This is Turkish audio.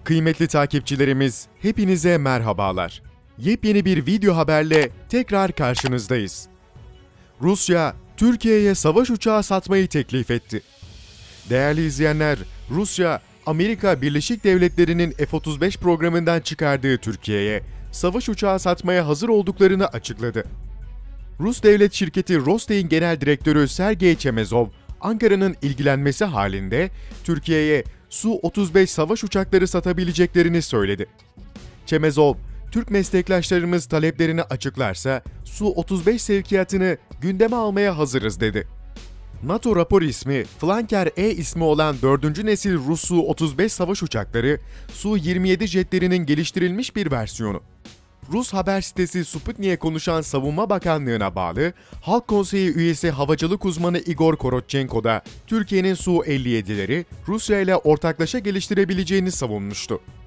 Kıymetli takipçilerimiz, hepinize merhabalar. Yepyeni bir video haberle tekrar karşınızdayız. Rusya, Türkiye'ye savaş uçağı satmayı teklif etti. Değerli izleyenler, Rusya, Amerika Birleşik Devletleri'nin F-35 programından çıkardığı Türkiye'ye savaş uçağı satmaya hazır olduklarını açıkladı. Rus devlet şirketi Rostey'in genel direktörü Sergey Chemezov, Ankara'nın ilgilenmesi halinde Türkiye'ye Su-35 savaş uçakları satabileceklerini söyledi. Chemezov, Türk meslektaşlarımız taleplerini açıklarsa Su-35 sevkiyatını gündeme almaya hazırız dedi. NATO rapor ismi, Flanker E ismi olan 4. nesil Rus Su-35 savaş uçakları, Su-27 jetlerinin geliştirilmiş bir versiyonu. Rus haber sitesi Sputnik'e konuşan Savunma Bakanlığı'na bağlı Halk Konseyi üyesi havacılık uzmanı Igor Korotchenko da Türkiye'nin Su-57'leri Rusya ile ortaklaşa geliştirebileceğini savunmuştu.